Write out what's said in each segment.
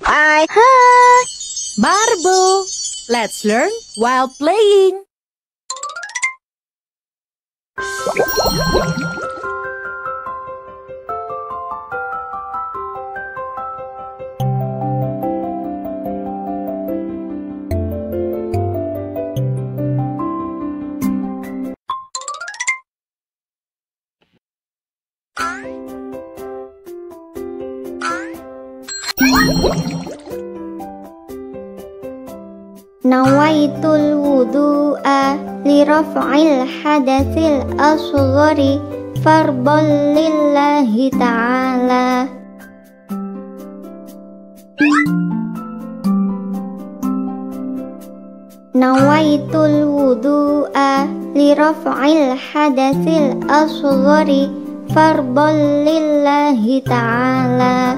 Hi. Hi. Marble. Let's learn while playing. Nawaitul wudu'a li raf'il hadatsil asghari fardhan lillahi ta'ala. Nawaitul wudu'a li raf'il hadatsil asghari fardhan lillahi ta'ala.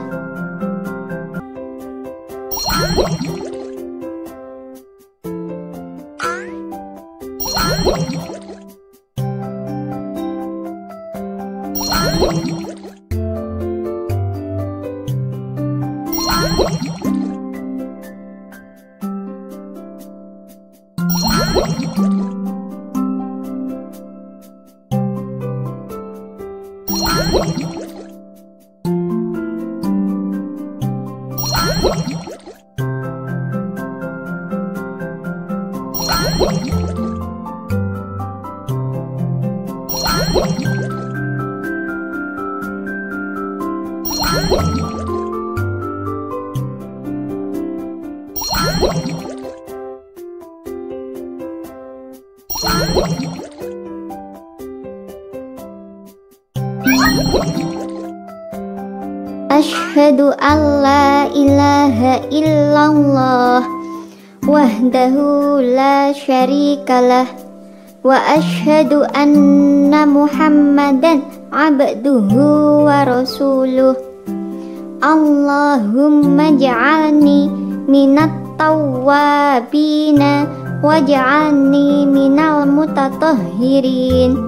Ashhadu an la ilaha illallah wahdahu la syarikalah wa ashhadu anna Muhammadan abduhu wa rasuluh. Allahumma ja'alni minat tawwabina waj'alni minal mutatahhirin.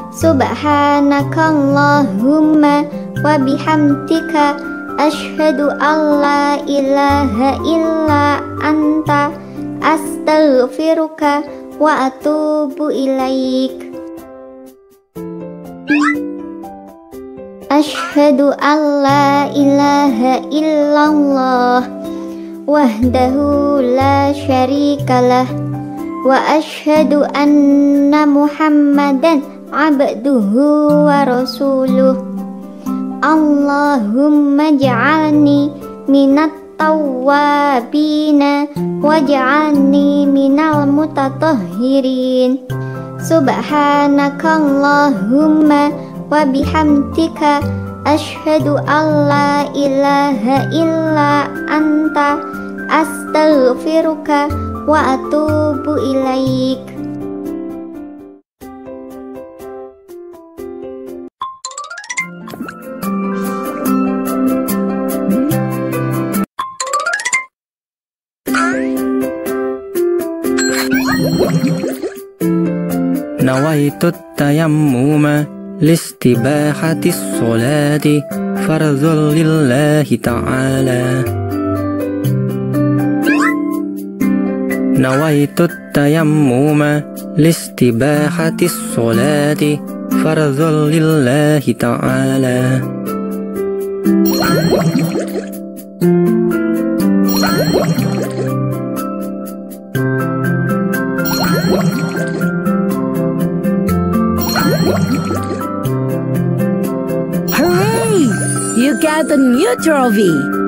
Subhanakallahumma wa bihamdika asyhadu an la ilaha illa anta astaghfiruka wa atubu ilaik. Asyhadu an la ilaha illallah wahdahu la syarikalah wa asyhadu anna Muhammadan abduhu wa rasuluh. Allahumma ja'alni minat tawwabina waj'alni minal mutatahhirin. Subhanakallahumma wa bihamdika asyhadu an la ilaha illa anta astaghfiruka wa atubu ilaik. Nawaitu tayammuma listibahati sholati fardhun lillahi ta'ala. Nawaitu tayammuma listibahati sholati fardhun lillahi ta'ala. Hooray! You got a new trophy!